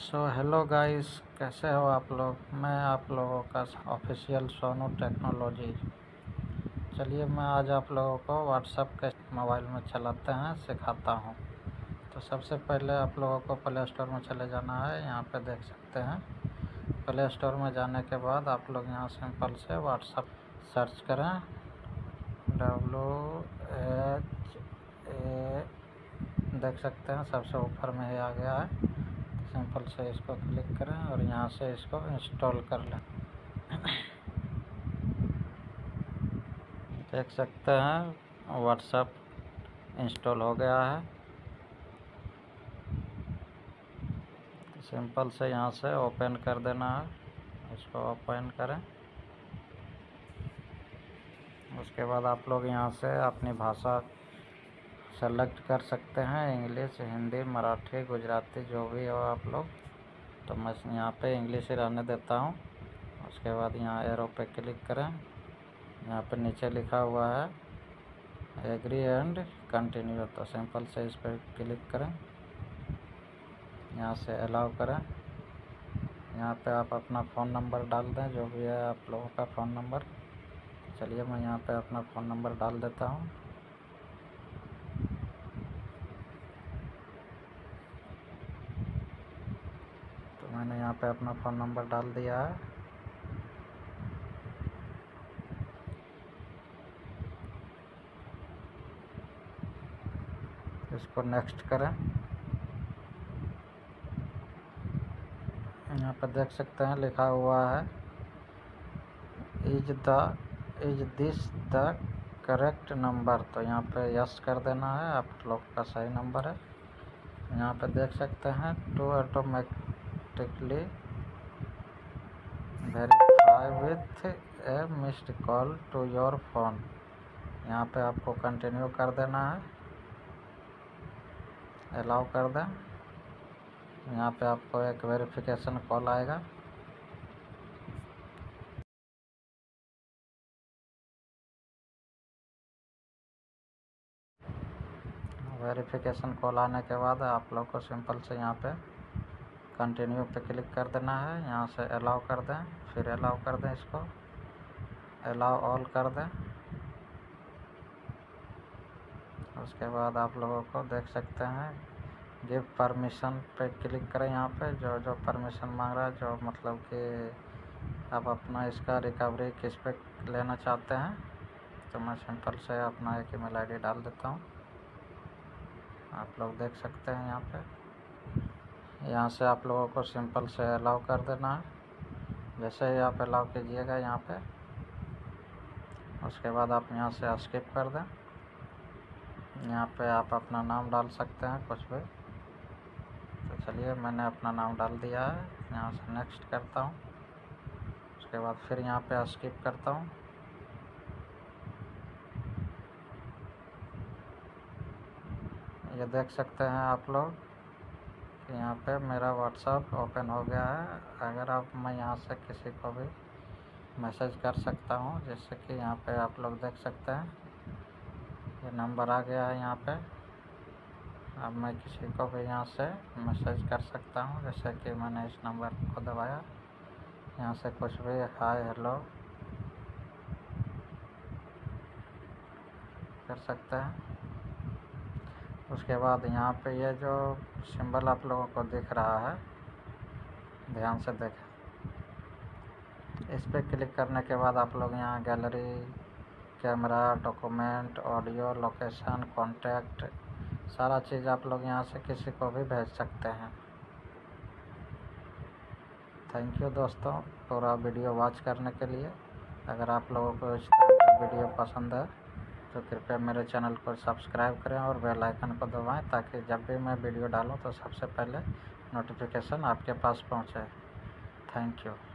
Hello guys, कैसे हो आप लोग। मैं आप लोगों का ऑफिशियल सोनू टेक्नोलॉजी। चलिए मैं आज आप लोगों को व्हाट्सएप के मोबाइल में चलाते हैं सिखाता हूँ। तो सबसे पहले आप लोगों को प्ले स्टोर में चले जाना है। यहाँ पे देख सकते हैं। प्ले स्टोर में जाने के बाद आप लोग यहाँ सिंपल से व्हाट्सएप सर्च करें, WHA देख सकते हैं सबसे ऊपर में ही आ गया है। सिंपल से इसको क्लिक करें और यहाँ से इसको इंस्टॉल कर लें। देख सकते हैं व्हाट्सएप इंस्टॉल हो गया है। सिंपल से यहाँ से ओपन कर देना है। इसको ओपन करें। उसके बाद आप लोग यहाँ से अपनी भाषा सेलेक्ट कर सकते हैं, इंग्लिश, हिंदी, मराठी, गुजराती, जो भी हो आप लोग। तो मैं यहाँ पे इंग्लिश ही रहने देता हूँ। उसके बाद यहाँ एरो पे क्लिक करें। यहाँ पे नीचे लिखा हुआ है एग्री एंड कंटिन्यू, तो सिंपल से इस पर क्लिक करें। यहाँ से अलाउ करें। यहाँ पे आप अपना फ़ोन नंबर डाल दें, जो भी है आप लोगों का फ़ोन नंबर। चलिए मैं यहाँ पे अपना फ़ोन नंबर डाल देता हूँ। तो मैंने यहाँ पे अपना फ़ोन नंबर डाल दिया है। इसको नेक्स्ट करें। यहाँ पर देख सकते हैं लिखा हुआ है is this the correct number, तो यहाँ पे यस कर देना है। आप लोग का सही नंबर है। यहाँ पे देख सकते हैं to automatically verify with a missed call to your phone. यहाँ पे आपको कंटिन्यू कर देना है, अलाउ कर दें। यहाँ पे आपको एक वेरिफिकेशन कॉल आएगा। वेरिफिकेशन कॉल आने के बाद आप लोग को सिंपल से यहाँ पे कंटिन्यू पे क्लिक कर देना है। यहाँ से अलाउ कर दें, फिर अलाउ कर दें, इसको अलाउ ऑल कर दें। उसके बाद आप लोगों को देख सकते हैं गिव परमिशन पे क्लिक करें। यहाँ पे जो जो परमिशन मांग रहा है, जो मतलब कि आप अपना इसका रिकवरी किस पे लेना चाहते हैं, तो मैं सिंपल से अपना एक ईमेल आईडी डाल देता हूँ। आप लोग देख सकते हैं यहाँ पे। यहाँ से आप लोगों को सिंपल से अलाउ कर देना है। जैसे ही आप अलाउ कीजिएगा यहाँ पे, उसके बाद आप यहाँ से स्किप कर दें। यहाँ पे आप अपना नाम डाल सकते हैं कुछ भी। तो चलिए मैंने अपना नाम डाल दिया है। यहाँ से नेक्स्ट करता हूँ। उसके बाद फिर यहाँ पे स्किप करता हूँ। ये देख सकते हैं आप लोग कि यहाँ पे मेरा व्हाट्सएप ओपन हो गया है। अगर मैं यहाँ से किसी को भी मैसेज कर सकता हूँ, जैसे कि यहाँ पे आप लोग देख सकते हैं ये नंबर आ गया है यहाँ पे। अब मैं किसी को भी यहाँ से मैसेज कर सकता हूँ, जैसे कि मैंने इस नंबर को दबाया। यहाँ से कुछ भी हाय हेलो कर सकते हैं। उसके बाद यहाँ पे ये जो सिंबल आप लोगों को दिख रहा है, ध्यान से देखें। इस पर क्लिक करने के बाद आप लोग यहाँ gallery, camera, document, audio, location, contact, सारा चीज़ आप लोग यहाँ से किसी को भी भेज सकते हैं। थैंक यू दोस्तों पूरा वीडियो वॉच करने के लिए। अगर आप लोगों को इस तरह का वीडियो पसंद है तो कृपया मेरे चैनल को सब्सक्राइब करें और बेल आइकन को दबाएं, ताकि जब भी मैं वीडियो डालूं तो सबसे पहले नोटिफिकेशन आपके पास पहुंचे। Thank you.